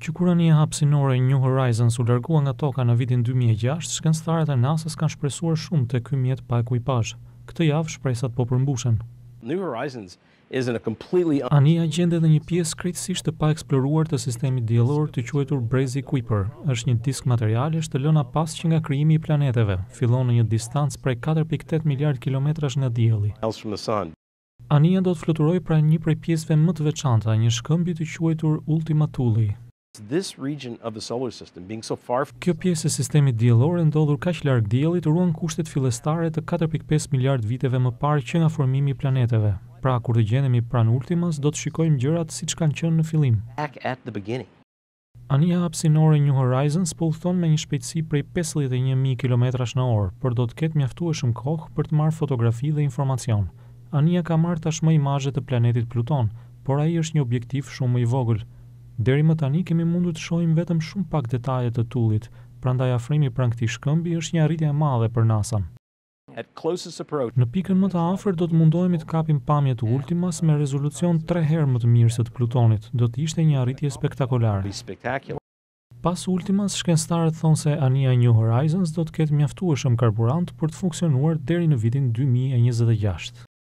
Që kur anija hapësinore New Horizons u largua nga toka në vitin 2006, shkencëtarët e NASA-s kanë shpresuar shumë te ky mjet pa ekuipazh. Këtë javë shpresat po përmbushen. New Horizons is in a completely Anija gjen edhe një pjesë krejtësisht të paeksploruar të sistemit diellor të quajtur Brazy Kuiper. Është një disk materialesh të lëna pas që nga krijimi i planeteve. Fillon në një distancë prej 4.8 miliard kilometrash nga dielli. miles from the sun. Anija do të fluturojë pranë një prej pjesëve më të veçanta, një shkëmbie të quajtur Ultima Thule. This region of the solar system being so far from Kjo pjesë e sistemit diellor e ndodhur kaq larg diellit ruan kushtet fillestare të 4.5 miliard viteve më parë që nga formimi i planeteve. Pra, kur të gjendemi pranë Ultimas, do të shikojmë gjërat siç kanë qenë në fillim. back at the beginning. Anija hapësinore New Horizons po udhton me një shpejtësi prej 51.000 km/h, por do të ketë mjaftueshëm kohë për të marrë fotografi dhe informacion. Anija ka marrë tashmë imazhe të planetit Pluton, por ai është një objektiv shumë më i vogël. Deri më tani kemi mundur të shohim vetëm shumë pak detaje të tullit, prandaj afrimi pranë këtij shkëmbi është një arritje e madhe për NASA. At closest approach, Në pikën më të afërt do të mundohemi të kapim pamje të Ultimas me rezolucion 3 herë më të mirë se të Plutonit. Do të ishte një arritje spektakolare. be spectacular. Pas Ultimas, shkencëtarët thonë se anija New Horizons do të ketë mjaftueshëm karburant për të funksionuar deri në vitin 2026.